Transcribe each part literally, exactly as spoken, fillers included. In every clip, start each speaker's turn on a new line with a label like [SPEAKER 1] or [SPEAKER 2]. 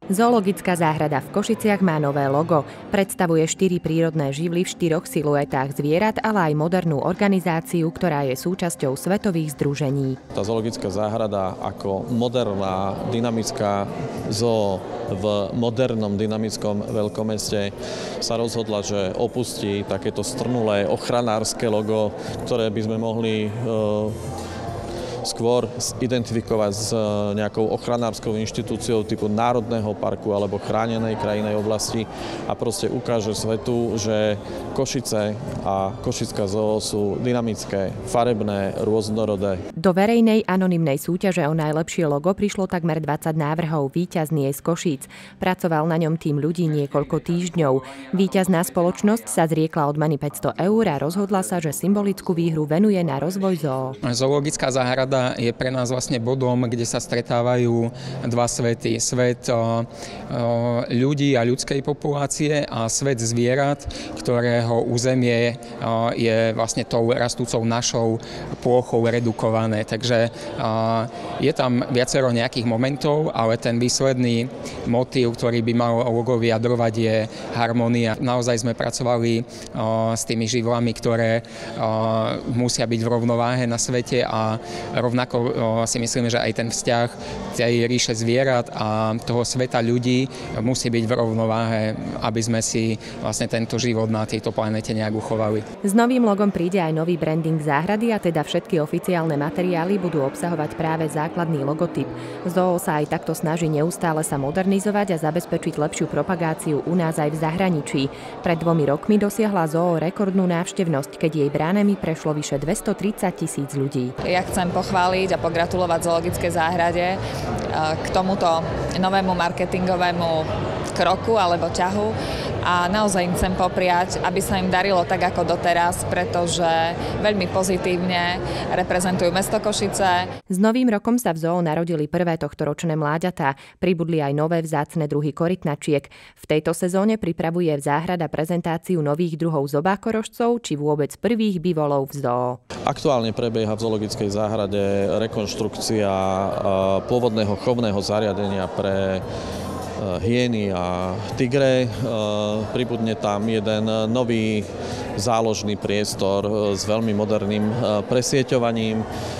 [SPEAKER 1] Zoologická záhrada v Košiciach má nové logo. Predstavuje štyri prírodné živly v štyroch siluetách zvierat, ale aj modernú organizáciu, ktorá je súčasťou svetových združení.
[SPEAKER 2] Tá zoologická záhrada ako moderná, dynamická zoo v modernom, dynamickom veľkomeste sa rozhodla, že opustí takéto strnulé ochranárske logo, ktoré by sme mohli e, skôr identifikovať s nejakou ochranárskou inštitúciou typu národného parku alebo chránenej krajinnej oblasti a proste ukáže svetu, že Košice a Košická zoo sú dynamické, farebné, rôznorodé.
[SPEAKER 1] Do verejnej anonymnej súťaže o najlepšie logo prišlo takmer dvadsať návrhov. Víťazný je z Košíc. Pracoval na ňom tým ľudí niekoľko týždňov. Víťazná spoločnosť sa zriekla odmeny päťsto eur a rozhodla sa, že symbolickú výhru venuje na rozvoj zoo.
[SPEAKER 3] Zoologická záhrada je pre nás vlastne bodom, kde sa stretávajú dva svety. Svet ľudí a ľudskej populácie a svet zvierat, ktorého územie je vlastne tou rastúcou našou plochou redukované. Takže je tam viacero nejakých momentov, ale ten výsledný motív, ktorý by mal logo vyjadrovať, je harmónia. Naozaj sme pracovali s tými živlami, ktoré musia byť v rovnováhe na svete a rovnako si myslíme, že aj ten vzťah tej ríše zvierat a toho sveta ľudí musí byť v rovnováhe, aby sme si vlastne tento život na tejto planete nejak uchovali.
[SPEAKER 1] S novým logom príde aj nový branding záhrady a teda všetky oficiálne materiály budú obsahovať práve základný logotyp. Zoo sa aj takto snaží neustále sa modernizovať a zabezpečiť lepšiu propagáciu u nás aj v zahraničí. Pred dvomi rokmi dosiahla zoo rekordnú návštevnosť, keď jej bránami prešlo vyše dvestotridsať tisíc ľudí.
[SPEAKER 4] Ja chcem pochváliť a pogratulovať Zoologickej záhrade k tomuto novému marketingovému kroku alebo ťahu a naozaj im chcem popriať, aby sa im darilo tak ako doteraz, pretože veľmi pozitívne reprezentujú mesto Košice.
[SPEAKER 1] S novým rokom sa v zoo narodili prvé tohtoročné mláďatá. Pribudli aj nové vzácne druhy korytnačiek. V tejto sezóne pripravuje záhrada prezentáciu nových druhov zobákorožcov či vôbec prvých bivolov v zoo.
[SPEAKER 2] Aktuálne prebieha v Zoologickej záhrade rekonštrukcia pôvodného chovného zariadenia pre hyeny a tigre. Pribudne tam jeden nový záložný priestor s veľmi moderným presieťovaním.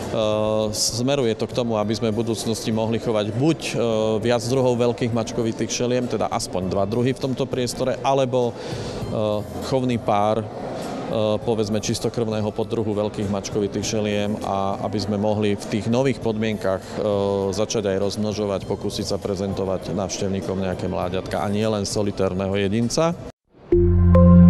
[SPEAKER 2] Smeruje to k tomu, aby sme v budúcnosti mohli chovať buď viac druhov veľkých mačkovitých šeliem, teda aspoň dva druhy v tomto priestore, alebo chovný pár povedzme čistokrvného poddruhu veľkých mačkovitých šeliem a aby sme mohli v tých nových podmienkach začať aj rozmnožovať, pokúsiť sa prezentovať návštevníkom nejaké mláďatka a nie len solitérneho jedinca.